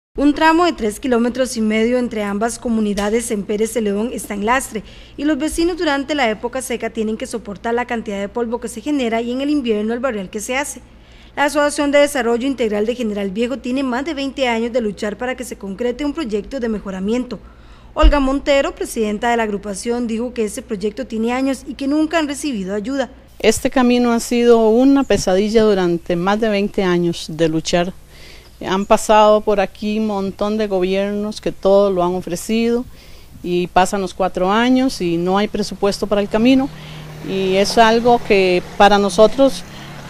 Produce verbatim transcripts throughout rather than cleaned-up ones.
Un tramo de tres kilómetros y medio entre ambas comunidades en Pérez de León está en lastre y los vecinos durante la época seca tienen que soportar la cantidad de polvo que se genera y en el invierno el barrial que se hace. La Asociación de Desarrollo Integral de General Viejo tiene más de veinte años de luchar para que se concrete un proyecto de mejoramiento. Olga Montero, presidenta de la agrupación, dijo que ese proyecto tiene años y que nunca han recibido ayuda. Este camino ha sido una pesadilla durante más de veinte años de luchar. Han pasado por aquí un montón de gobiernos que todos lo han ofrecido y pasan los cuatro años y no hay presupuesto para el camino, y es algo que para nosotros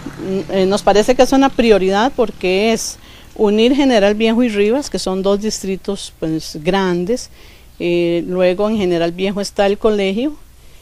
eh, nos parece que es una prioridad porque es unir General Viejo y Rivas, que son dos distritos pues grandes. Eh, luego en General Viejo está el colegio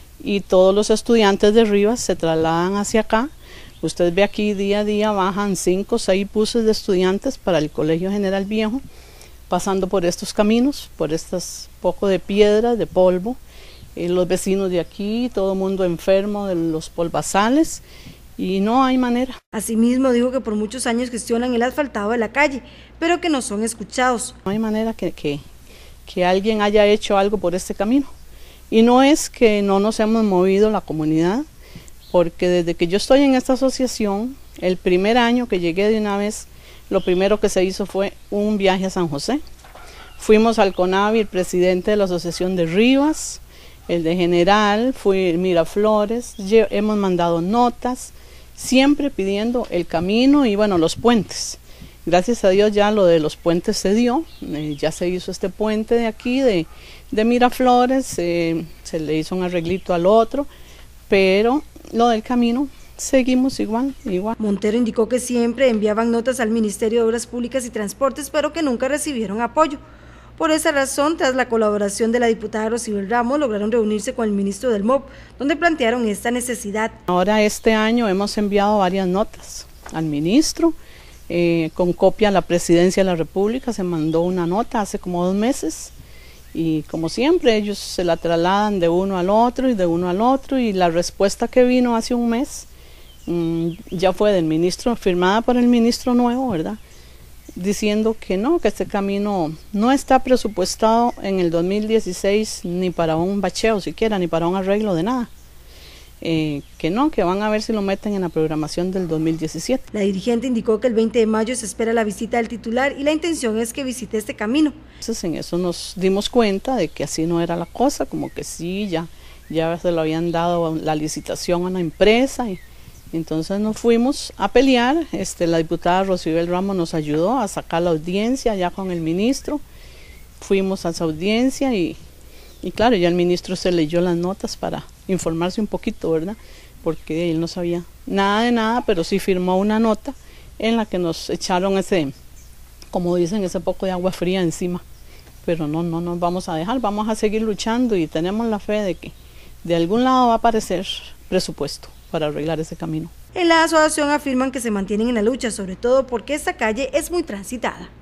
y todos los estudiantes de Rivas se trasladan hacia acá. Usted ve aquí día a día bajan cinco o seis buses de estudiantes para el Colegio General Viejo, pasando por estos caminos, por estas poco de piedra, de polvo. Eh, los vecinos de aquí, todo el mundo enfermo de los polvazales y no hay manera. Asimismo dijo que por muchos años gestionan el asfaltado de la calle, pero que no son escuchados. No hay manera que, que, que alguien haya hecho algo por este camino. Y no es que no nos hemos movido la comunidad, porque desde que yo estoy en esta asociación, el primer año que llegué de una vez, lo primero que se hizo fue un viaje a San José. Fuimos al CONAVI, el presidente de la asociación de Rivas, el de General, fui Miraflores, hemos mandado notas, siempre pidiendo el camino y bueno, los puentes. Gracias a Dios ya lo de los puentes se dio, eh, ya se hizo este puente de aquí, de, de Miraflores, eh, se le hizo un arreglito al otro, pero lo del camino seguimos igual, igual. Montero indicó que siempre enviaban notas al Ministerio de Obras Públicas y Transportes, pero que nunca recibieron apoyo. Por esa razón, tras la colaboración de la diputada Rosibel Ramos, lograron reunirse con el ministro del M O P, donde plantearon esta necesidad. Ahora este año hemos enviado varias notas al ministro, eh, con copia a la Presidencia de la República, se mandó una nota hace como dos meses, y como siempre ellos se la trasladan de uno al otro y de uno al otro, y la respuesta que vino hace un mes mmm, ya fue del ministro, firmada por el ministro nuevo, ¿verdad?, diciendo que no, que este camino no está presupuestado en el dos mil dieciséis ni para un bacheo siquiera, ni para un arreglo de nada. Eh, que no, que van a ver si lo meten en la programación del dos mil diecisiete. La dirigente indicó que el veinte de mayo se espera la visita del titular y la intención es que visite este camino. Entonces en eso nos dimos cuenta de que así no era la cosa, como que sí, ya, ya se lo habían dado la licitación a una empresa y entonces nos fuimos a pelear. Este, la diputada Rosibel Ramos nos ayudó a sacar la audiencia ya con el ministro, fuimos a esa audiencia y Y claro, ya el ministro se leyó las notas para informarse un poquito, ¿verdad? Porque él no sabía nada de nada, pero sí firmó una nota en la que nos echaron ese, como dicen, ese poco de agua fría encima. Pero no, no nos vamos a dejar, vamos a seguir luchando y tenemos la fe de que de algún lado va a aparecer presupuesto para arreglar ese camino. En la asociación afirman que se mantienen en la lucha, sobre todo porque esta calle es muy transitada.